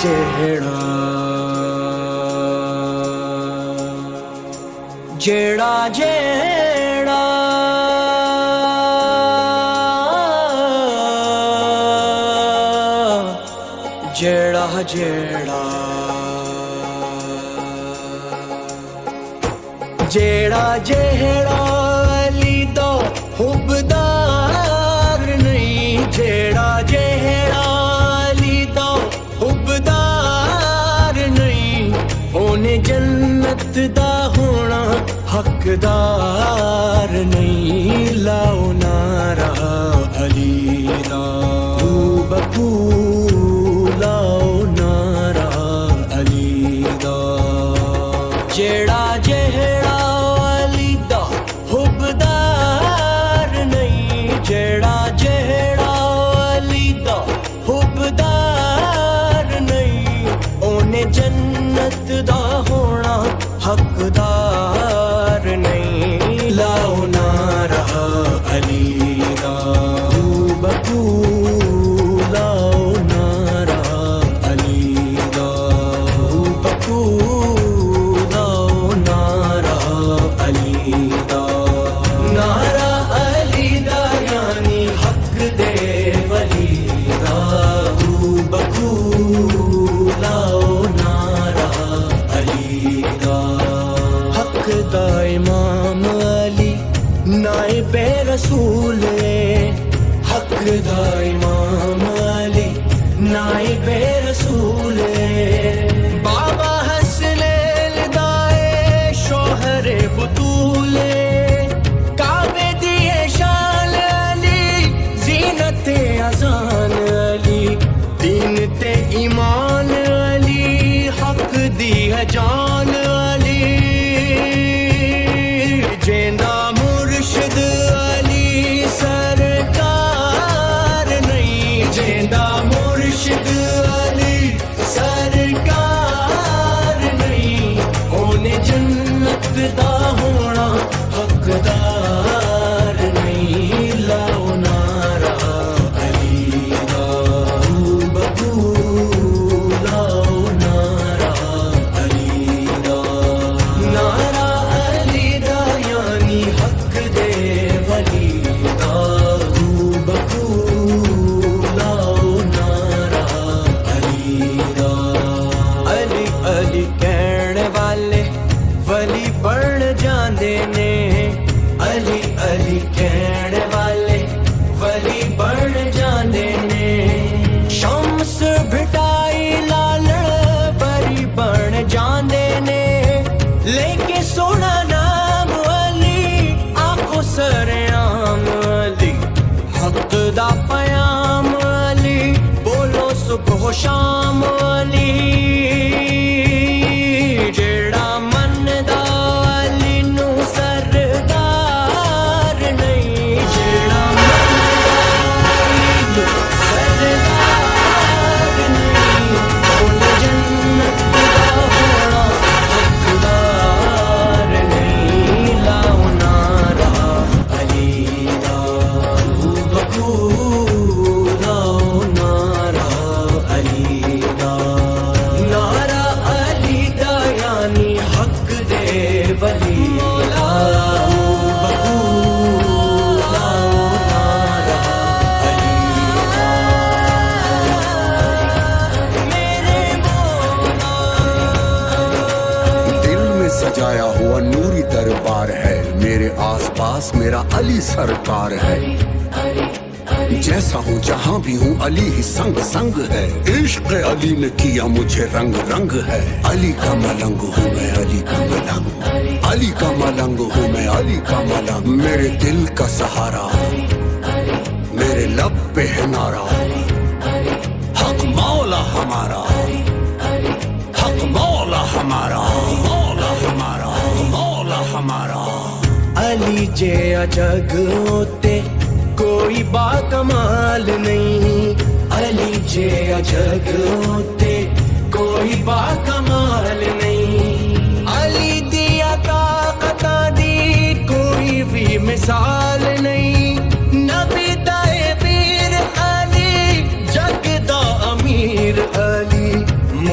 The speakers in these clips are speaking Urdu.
ਜਿਹੜਾ ਜਿਹੜਾ ਜਿਹੜਾ ਜਿਹੜਾ ਜਿਹੜਾ ਜਿਹੜਾ ਜਿਹੜਾ ਅਲੀ ਦਾ ਹੁਬਦਾਰ ਨਹੀਂ ਜਿਹੜਾ ਜਿਹੜਾ ਅਲੀ ਦਾ ਹੁਬਦਾਰ ਨਹੀਂ ਉਹਨੇ ਜੰਨਤ ਦਾ ਹੋਣਾ ਹੱਕਦਾਰ ਨਹੀਂ ਲਾਓ ਨਾਰਾ ਅਲੀ ਦਾ ਬਕੂ ਲਾਓ ਨਾਰਾ ਅਲੀ ਦਾ ਜਿਹੜਾ ਜਿਹੜਾ ਅਲੀ ਦਾ ਹੁਬਦਾਰ ਨਹੀਂ ਜਿਹੜਾ ਜਿਹੜਾ ਅਲੀ ਦਾ ਹੁਬਦਾਰ ਨਹੀਂ ਉਹਨੇ ਜੰਨਤ ਦਾ ਹੋਣਾ ਹੱਕਦਾਰ ਨਹੀਂ ਲਾਓ ਨਾਰਾ ਅਲੀ ਦਾ ਬਕੂ ਲਾਓ ਨਾਰਾ ਅਲੀ ਦਾ ਬਕੂ ਲਾਓ ਨਾਰਾ ਅਲੀ ਦਾ ਨਾਰਾ ਅਲੀ ਦਾ ਯਾਨੀ ਹੱਕ ਦੇ ਵਲੀ ਦਾ ਬਕੂ ਲਾਓ ਨਾਰਾ ਅਲੀ ਦਾ ਹੱਕ ਦਾ ਇਮਾਮ ਅਲੀ ਨਾਇਬੇ ਰਸੂਲ حق دا امام علی نائب رسول بابا حسنیل دائے شوہر بطول کعبے دیے شان علی زینت اذان علی دین تے ایمان علی حق دی ہے جان علی جیندہ مرشد علی سرکار نہیں جیندہ مرشد علی سرکار نہیں اونے جنت دا ہونا حقدار نہیں لاؤ نارا علی دا بکو لاؤ نارا علی دا نارا علی دا یعنی حق دے ولی دا بکو لاؤ نارا علی دا علی علی کہنے والے ولی بن جاندے نے علی علی کہنے والے ولی بن جاندے نے شمس بھٹائی لالڑ بری بن جاندے نے لے کے سونا نام علی آنکھوں سرعام علی حق دا پیام علی بولو صبح و شام علی جیڑا من دا علی نو سردار نہیں جیڑا من دا علی نو سردار نہیں اونے جنت دا ہونا حقدار نہیں لاؤ نارا علی دا بکو لاؤ نارا علی دا نارا علی دا یعنی حق دے ولی دا بکو لاؤ نارا علی دا میرے دل میں سجایا ہوا نوری دربار ہے میرے آس پاس میرا علی سرکار ہے جیسا ہوں جہاں بھی ہوں علی ہی سنگ سنگ ہے عشق علی نے کیا مجھے رنگ رنگ ہے علی کا ملنگ ہوں میں علی کا ملنگ علی کا ملنگ ہوں میں علی کا ملنگ میرے دل کا سہارا میرے لب پہ ہے نعرہ حق مولا ہمارا حق مولا ہمارا مولا ہمارا مولا ہمارا علی جے جگ ہوتے کوئی با کمال نہیں علی جے جگ ہوتے کوئی با کمال نہیں علی دیا طاقت دی کوئی بھی مثال نہیں نبی دائے ویر علی جگ دا امیر علی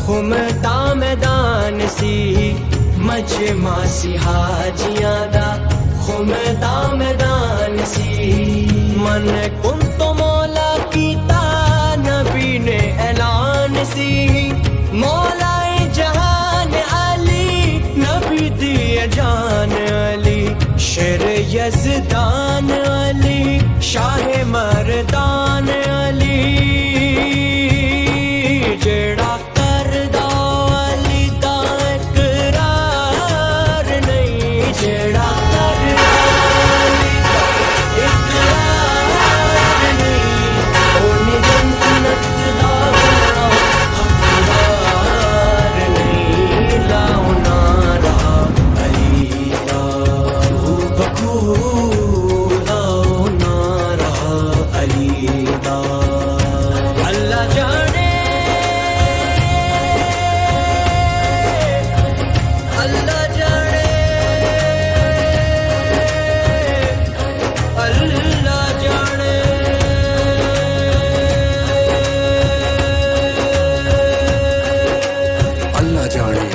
خمدا میدان سی مجمع سی حاجیاں دا خمدا میدان سی من کن تو مولا کیتا نبی نے اعلان سی مولا جہان علی نبی دی جان علی شیر یزدان علی شاہ مردان علی جڑا کردا علی دا اقرار نہیں جڑا کردا علی دا اقرار نہیں اونے جنت دا حقدار نہیں لاؤ نارا علی دا بکو لاؤ نارا علی دا اللہ جانے اللہ جانے اللہ جانے اللہ جانے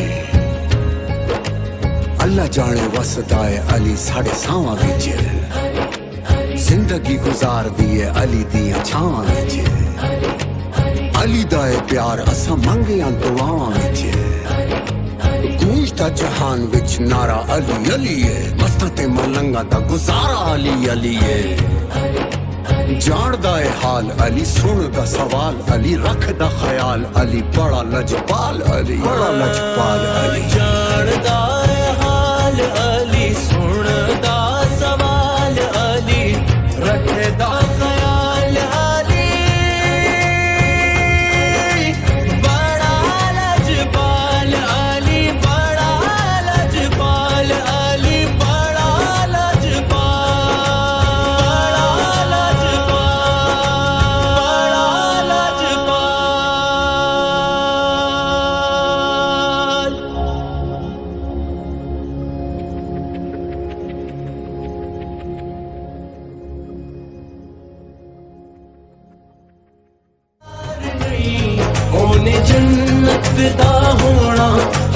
اللہ جانے وسدائے علی ساڑے ساواں وچ زندگی گزار دیے علی دیاں چھاواں وچ علی دا اے پیار اساں منگیاں دعاواں وچ گونجدا جہان وچ نعرہ علی علی ہے مستاں تے ملنگاں دا گزارا علی علی ہے جاندا اے حال علی سندا سوال علی رکھدا خیال علی بڑا لجپال علی بڑا لجپال علی جاندا اے حال علی سندا سوال علی رکھدا خیال علی بڑا لجپال علی بڑا لجپال علی بڑا لجپال بڑا لجپال اونے جنت دا ہونا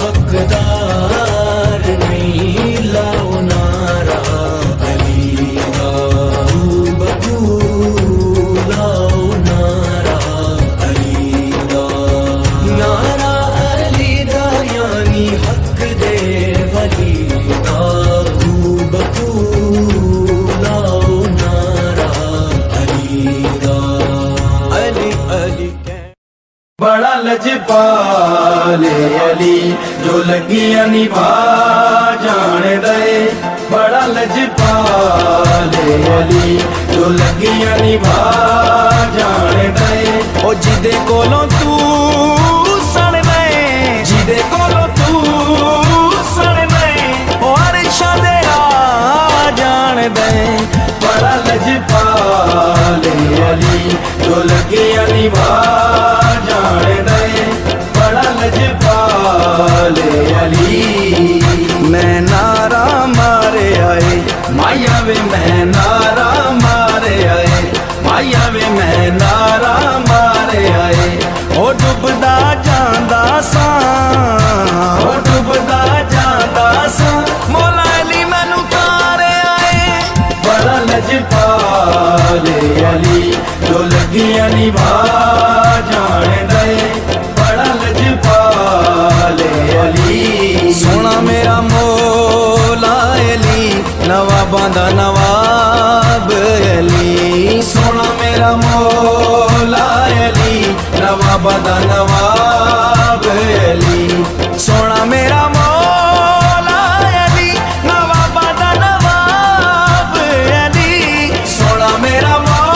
حقدار نہیں لاؤ نارا علی دا بکو لاؤ نارا علی دا نارا علی دا یعنی حق دے ولی دا بکو لاؤ نارا علی دا علی علی بڑا لجپال علی جو لگیاں نبھا جان دے بڑا لجپال علی جو لگیاں نبھا جان دے او جدے کولوں تو سن دے جدے کولوں تو سن دے او عرشاں دے آ جان دے بڑا لجپال علی جو لگیاں نبھا جان دے بڑا لجپال علی میں نعرہ مارے آئے مایا وے میں نعرہ مارے آئے مایا وے میں نعرہ مارے آئے او ڈبدا جاندا ساں او ڈبدا جاندا ساں مولا علی مینوں کارے آئے بڑا لجپال علی جو لگیاں نبھا جان دے بڑا لجپال علی سونا میرا مولا علی نواباں دا نواب علی سونا میرا مولا علی نواباں دا نواب علی سونا میرا مولا علی نواباں دا نواب علی سونا میرا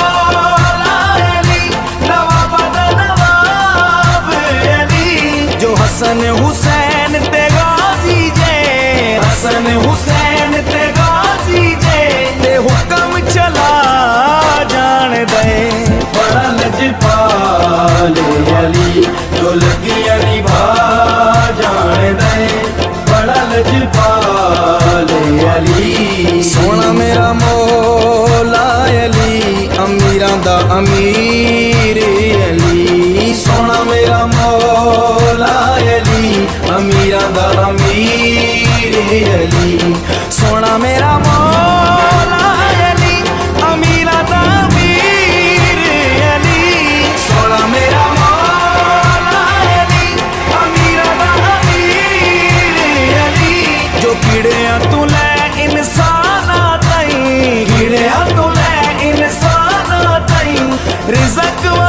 حسن حسین تے غازی جے حسن حسین تے غازی جے تے حکم چلا جان دے بڑا لجپال علی جو لگیاں نبھا جان دے بڑا لجپال علی سونا میرا مولا علی امیراں دا امیر علی سونا میرا مولا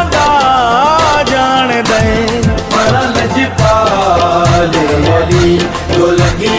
दा जान दे। बड़ा लजपाल अली जो लगी